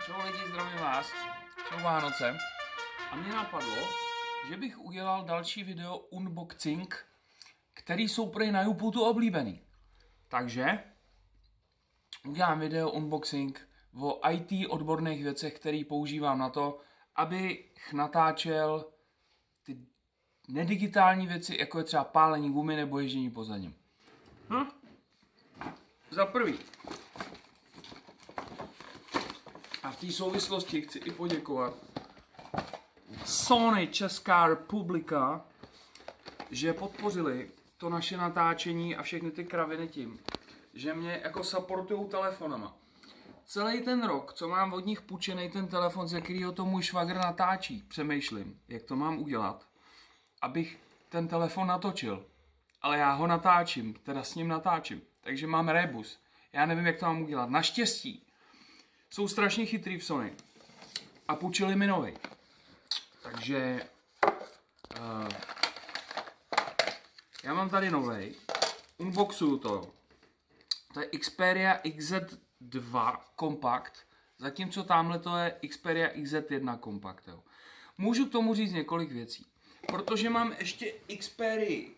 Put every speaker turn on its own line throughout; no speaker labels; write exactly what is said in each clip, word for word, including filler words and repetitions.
Čau lidi, zdravím vás, jsou Vánoce a mě napadlo, že bych udělal další video unboxing, který jsou prej na YouTube oblíbený. Takže udělám video unboxing o í té odborných věcech, které používám na to, abych natáčel ty nedigitální věci, jako je třeba pálení gumy nebo ježdění po zadním. Hm? Za prvý. A v té souvislosti chci i poděkovat Sony Česká republika, že podpořili to naše natáčení a všechny ty kraviny tím, že mě jako supportujou telefonama. Celý ten rok, co mám od nich půjčený ten telefon, ze kterého to můj švagr natáčí, přemýšlím, jak to mám udělat, abych ten telefon natočil. Ale já ho natáčím, teda s ním natáčím, takže mám rebus. Já nevím, jak to mám udělat. Naštěstí jsou strašně chytrý v Sony a půjčili mi novej. Takže uh, já mám tady novej, unboxuju to. To je Xperia X Z dva Compact, zatímco tamhle to je Xperia X Z jedna Compact. Jo. Můžu k tomu říct několik věcí, protože mám ještě Xperia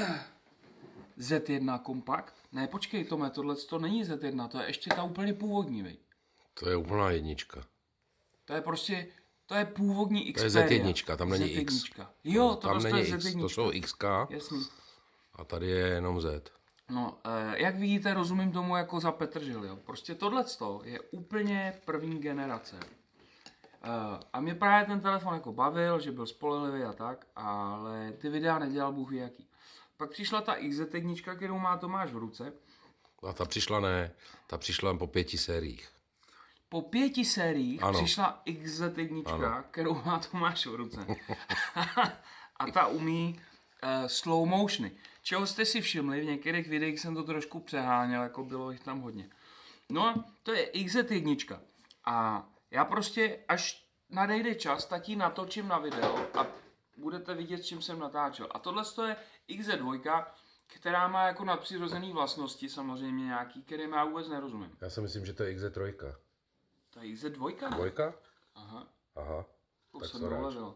Z jedna Compact. Ne, počkej, Tome, tohle to není Z jedna, to je ještě ta úplně původní, vej.
To je úplná jednička.
To je prostě, to je původní Xperia.
To je Z jedna, tam není X.
Jo, to
tam není
je
X,
Z jedna.
to jsou X K.
Jasný.
A tady je jenom Z.
No, eh, jak vidíte, rozumím tomu jako za Petržil, jo. Prostě tohleto je úplně první generace. Eh, a mě právě ten telefon jako bavil, že byl spolehlivý a tak, ale ty videa nedělal Bůh ví jaký. Pak přišla ta X Z jedna, kterou má Tomáš v ruce.
A ta přišla ne, ta přišla po pěti sériích.
Po pěti sériích
ano.
Přišla X Z jedna, ano. Kterou má Tomáš v ruce. A ta umí uh, slow motiony. Čeho jste si všimli, v některých videích jsem to trošku přeháněl, jako bylo jich tam hodně. No, to je X Z jedna. A já prostě, až nadejde čas, tak ji natočím na video a budete vidět, s čím jsem natáčel. A tohle je X Z dva, která má jako nadpřirozené vlastnosti, samozřejmě nějaký, které já vůbec nerozumím.
Já si myslím, že to je X Z tři.
To je X Z dva, ne?
Dvojka?
Aha.
Aha.
To
Tak
jsem
to
doležel.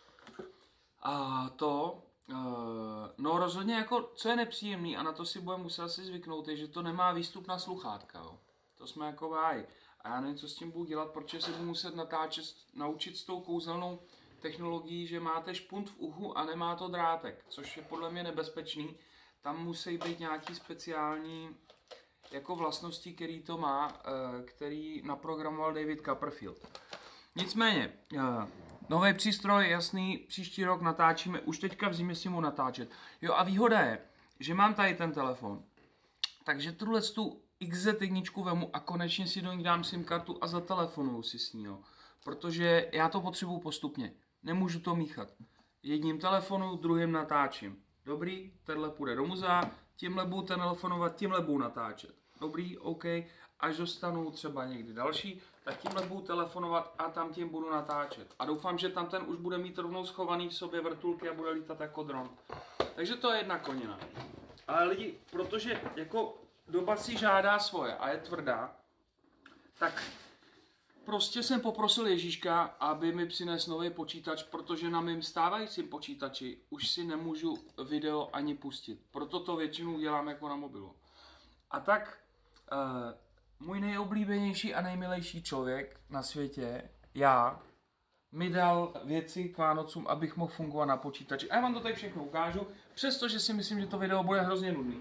A to, uh, no rozhodně jako, co je nepříjemný, a na to si budeme muset asi zvyknout, je, že to nemá výstup na sluchátka, jo. To jsme jako váj. A já nevím, co s tím budu dělat, protože si budu muset natáčet, naučit s tou kouzelnou technologií, že máte špunt v uchu a nemá to drátek, což je podle mě nebezpečný. Tam musí být nějaký speciální jako vlastnosti, který to má, který naprogramoval David Copperfield. Nicméně, nový přístroj, jasný, příští rok natáčíme, už teďka v zimě si mu natáčet. Jo, a výhoda je, že mám tady ten telefon, takže tuhle tu X Z jedna vemu a konečně si do ní dám SIM kartu a zatelefonuju si s ní, jo. Protože já to potřebuju postupně, nemůžu to míchat. Jedním telefonu, druhým natáčím. Dobrý, tenhle půjde do muzea, tímhle budu telefonovat, tímhle budu natáčet. Dobrý, OK, až dostanu třeba někdy další, tak tímhle budu telefonovat a tam tím budu natáčet. A doufám, že tam ten už bude mít rovnou schovaný v sobě vrtulky a bude lítat jako dron. Takže to je jedna konina. Ale lidi, protože jako doba si žádá svoje a je tvrdá, tak prostě jsem poprosil Ježíška, aby mi přinesl nový počítač, protože na mém stávajícím počítači už si nemůžu video ani pustit. Proto to většinou dělám jako na mobilu. A tak uh, můj nejoblíbenější a nejmilejší člověk na světě, já, mi dal věci k Vánocům, abych mohl fungovat na počítači. A já vám to tady všechno ukážu, přestože si myslím, že to video bude hrozně nudný.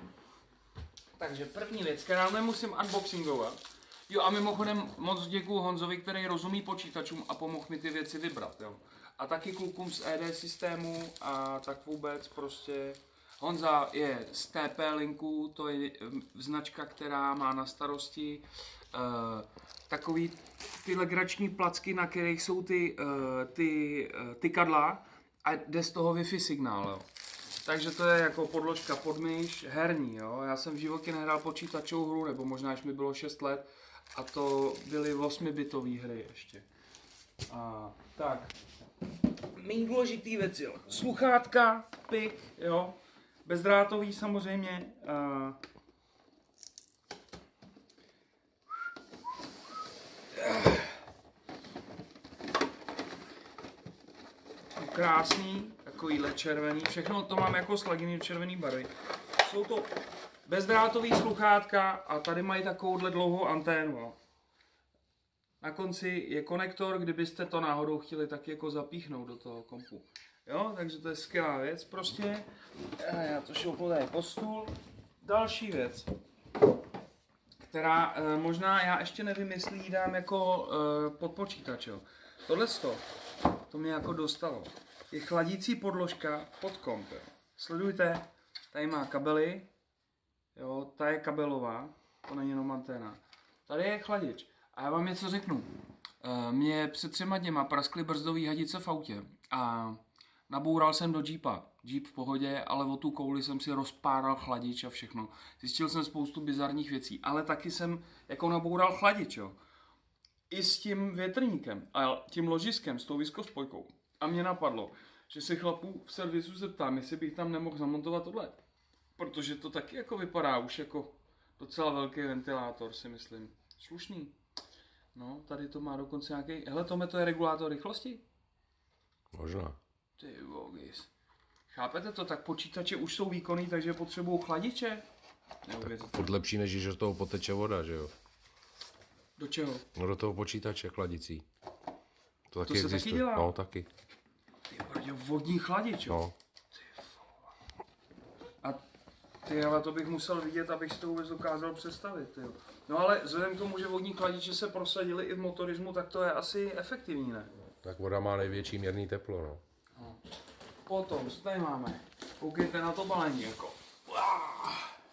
Takže první věc, kterou nemusím unboxingovat. Jo, a mimochodem moc děkuju Honzovi, který rozumí počítačům a pomohl mi ty věci vybrat, jo. A taky klukům z E D systému a tak vůbec prostě. Honza je z T P Linku, to je značka, která má na starosti uh, takový ty legrační placky, na kterých jsou ty, uh, ty uh, tykadla a jde z toho Wi-Fi signál, jo. Takže to je jako podložka pod myš, herní, jo. Já jsem v životě nehrál počítačovou hru, nebo možná, až mi bylo šest let, a to byly osmibitové hry ještě. A, tak, méně důležitý věc, jo. Sluchátka, pik, jo. Bezdrátový samozřejmě. Uh, krásný, takovýhle červený, všechno to mám jako sladěný červený barvy. Jsou to bezdrátový sluchátka a tady mají takovouhle dlouhou anténu. Na konci je konektor, kdybyste to náhodou chtěli taky jako zapíchnout do toho kompu. Jo, takže to je skvělá věc prostě. Já to šoupnu tady pod stůl. Další věc, která e, možná já ještě nevím, jestli ji dám jako e, pod počítač. Jo. Tohle to, to mě jako dostalo. Je chladící podložka pod komp. Jo. Sledujte, tady má kabely, jo, ta je kabelová, to není jenom anténa. Tady je chladič. A já vám něco řeknu. E, mě před třema dněma praskly brzdový hadice v autě a naboural jsem do Jeepa. Jeep v pohodě, ale o tu kouli jsem si rozpáral chladič a všechno. Zjistil jsem spoustu bizarních věcí, ale taky jsem jako naboural chladič, jo. I s tím větrníkem a tím ložiskem, s tou viskospojkou. A mě napadlo, že se chlapů v servisu zeptám, jestli bych tam nemohl zamontovat tohle. Protože to taky jako vypadá už jako docela velký ventilátor, si myslím. Slušný. No, tady to má dokonce nějaký... Hele, tohle to je regulátor rychlosti?
Možná.
Ty vogis. Chápete to? Tak počítače už jsou výkonný, takže potřebují chladiče?
Furt lepší, než že do toho poteče voda, že jo?
Do čeho?
No do toho počítače chladicí. To taky
to se
existuje.
taky dělá?
No, taky.
Ty brdě, vodní chladič, jo?
No.
A ty, ale to bych musel vidět, abych si to vůbec dokázal představit, jo. No ale vzhledem k tomu, že vodní chladiče se prosadily i v motorismu, tak to je asi efektivní, ne?
Tak voda má největší měrný teplo, no.
no. Potom, co tady máme? Koukejte na to balení, jako. Uáh.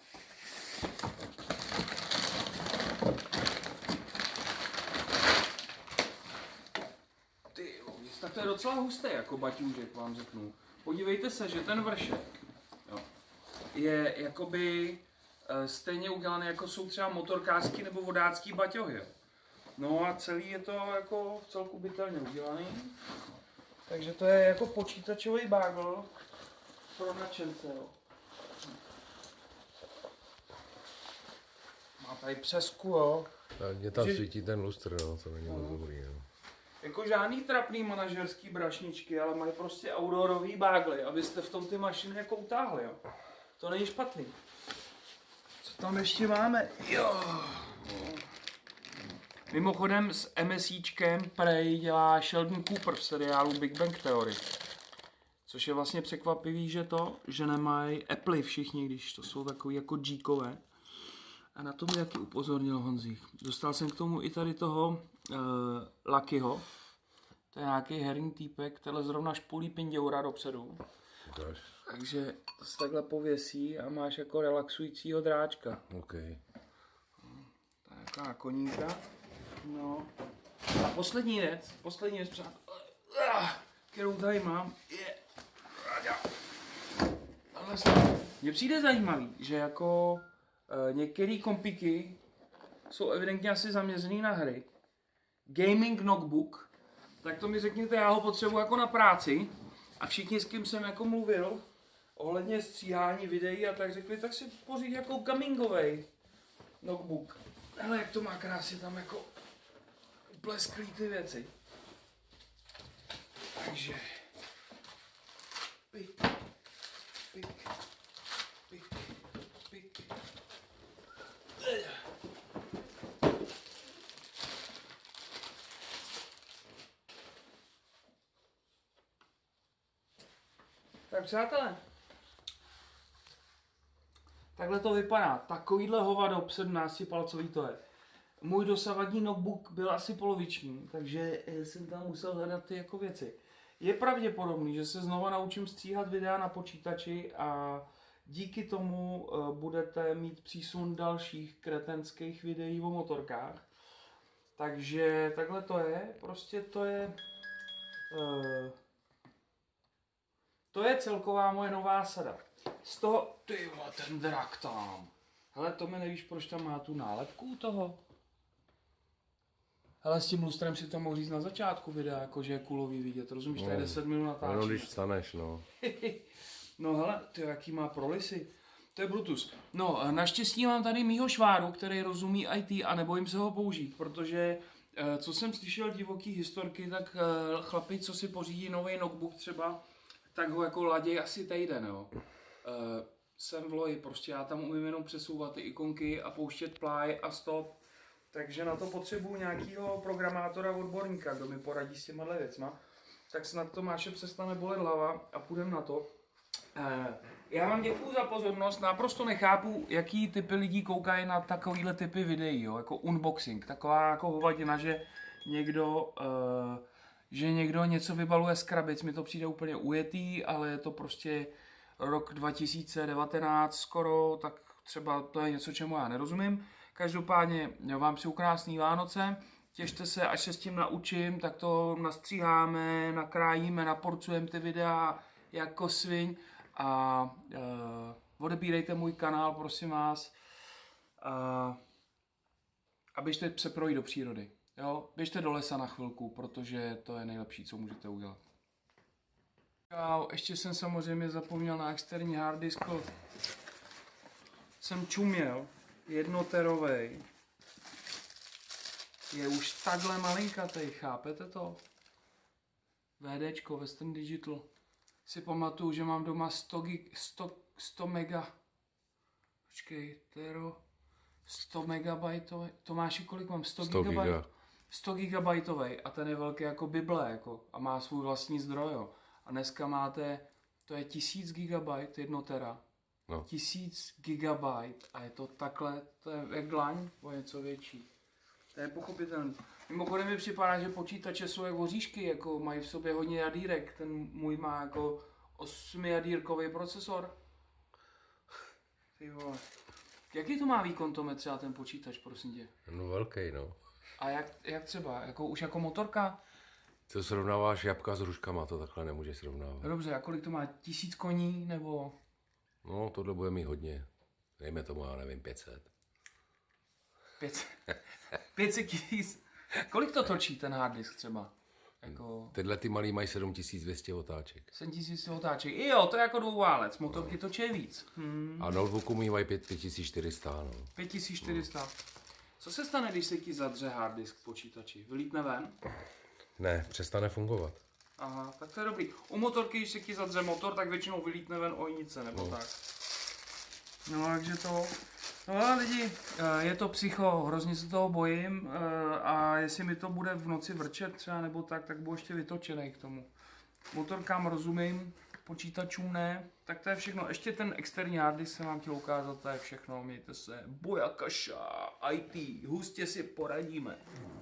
Ty, tak to je docela hustý, jako baťůžek, vám řeknu. Podívejte se, že ten vršek, jo, je jakoby e, stejně udělaný, jako jsou třeba motorkářský nebo vodácký baťohy, jo. No a celý je to jako v celku bytelně udělaný. Takže to je jako počítačový bagel pro nadšence, jo. Má tady přesku, jo.
Mě tam
že...
svítí ten lustr, no, to není moc dobrý, no.
Jako žádný trapný manažerský brašničky, ale mají prostě outdoorový bagely, abyste v tom ty mašiny jako utáhli, jo. To není špatný. Co tam ještě máme? Jo. Mimochodem s MSIčkem prej dělá Sheldon Cooper v seriálu Big Bang Theory. Což je vlastně překvapivý, že to, že nemají Apple všichni, když to jsou takový jako G-kové. A na to mi taky upozornil Honzík. Dostal jsem k tomu i tady toho uh, Luckyho. To je nějaký herní týpek, tenhle zrovna špulí pinděura dopředu.
Ukáž.
Takže to se takhle pověsí a máš jako relaxujícího dráčka.
OK.
Taková koníka. No. A poslední věc, poslední věc, přátelé, kterou tady mám, je... Mně přijde zajímavý, že jako e, některé kompiky jsou evidentně asi zaměřený na hry. Gaming notebook, tak to mi řekněte, já ho potřebuji jako na práci. A všichni, s kým jsem jako mluvil, ohledně stříhání videí a tak řekli, tak si poříď jako gamingovej notebook. Hele, jak to má krásně tam jako blesklý ty věci. Takže pik, pik, pik, pik. Tak přátelé, takhle to vypadá. Takovýhle hovado sedmnáctipalcový to je. Můj dosavadní notebook byl asi poloviční, takže jsem tam musel hledat ty jako věci. Je pravděpodobný, že se znova naučím stříhat videa na počítači a díky tomu uh, budete mít přísun dalších kretenských videí o motorkách. Takže takhle to je, prostě to je... Uh, to je celková moje nová sada. Z toho, ty vole, ten drak tam. Hele, to mi nevíš, proč tam má tu nálepku u toho? Hele, s tím lustrem si to mohl říct na začátku videa, jakože je kulový vidět, rozumíš, no, tady deset minut natáčí.
No, když vstaneš, no.
No hele, ty jaký má prolisy. To je Bluetooth. No, naštěstí mám tady mýho šváru, který rozumí í té a nebojím se ho použít, protože eh, co jsem slyšel divoký historky, tak eh, chlapi, co si pořídí nový notebook třeba, tak ho jako ladějí asi týden, jo. Eh, jsem v loji, prostě já tam umím jenom přesouvat ty ikonky a pouštět play a stop. Takže na to potřebuju nějakého programátora, odborníka, kdo mi poradí s těma věcma. Tak snad Tomáše přestane bolet hlava a půjdem na to. Eh, já vám děkuju za pozornost, naprosto nechápu, jaký typy lidí koukají na takovýhle typy videí, jo? Jako unboxing, taková jako hovadina, že někdo, uh, že někdo něco vybaluje z krabic, mi to přijde úplně ujetý, ale je to prostě rok dva tisíce devatenáct skoro, tak třeba to je něco, čemu já nerozumím. Každopádně jo, vám přeju krásný Vánoce, těšte se, až se s tím naučím, tak to nastříháme, nakrájíme, naporcujeme ty videa jako sviň. A uh, odebírejte můj kanál, prosím vás, uh, a běžte se projít do přírody. Jo? Běžte do lesa na chvilku, protože to je nejlepší, co můžete udělat. Čau, ještě jsem samozřejmě zapomněl na externí harddisk. Jsem čuměl, jednoterovej. Je už takhle malinkatej, chápete to? VDčko, Western Digital. Si pamatuju, že mám doma sto, gig, sto, sto mega. Počkej, tero. sto megabajtový. Tomáši, kolik mám? sto, sto gigabajt? Giga. sto gigabajtový a ten je velký jako Bible jako, a má svůj vlastní zdroj. Jo. A dneska máte, to je tisíc gigabajt, jedno tera. No. tisíc gigabajt a je to takhle, to je jak dlaň, o něco větší. To je pochopitelné. Mimochodem mi připadá, že počítače jsou jak oříšky, jako mají v sobě hodně jadírek. Ten můj má jako osmijadírkový procesor. Ty vole. Jaký to má výkon, Tome, třeba ten počítač, prosím tě?
No velký, no.
A jak, jak třeba? Jako, už jako motorka?
Co srovnáváš jabka s hruškama, to takhle nemůžeš srovnávat.
Dobře, a kolik to má? Tisíc koní, nebo?
No, tohle bude mít hodně. Dejme tomu, já nevím, pět set.
pět set tisíc. Kolik to točí ten harddisk třeba? Jako...
Tyhle ty malý mají sedm tisíc dvě stě otáček.
sedm tisíc otáček. I jo, to je jako dvouválec, motorky no. Točí víc. Hmm.
A notebooku mývají pět tisíc čtyři sta, no.
pět tisíc čtyři sta. No. Co se stane, když se ti zadře harddisk v počítači? Vylítne ven?
Ne, přestane fungovat.
Aha, tak to je dobrý. U motorky, když se ti zadře motor, tak většinou vylítne ven ojnice, nebo no. tak. No, takže to... No lidi, je to psycho, hrozně se toho bojím a jestli mi to bude v noci vrčet třeba nebo tak, tak budu ještě vytočený k tomu. Motorkám rozumím, počítačům ne, tak to je všechno. Ještě ten externí harddisk jsem vám chtěl ukázat, to je všechno, mějte se. Bojakaša, í té, hustě si poradíme.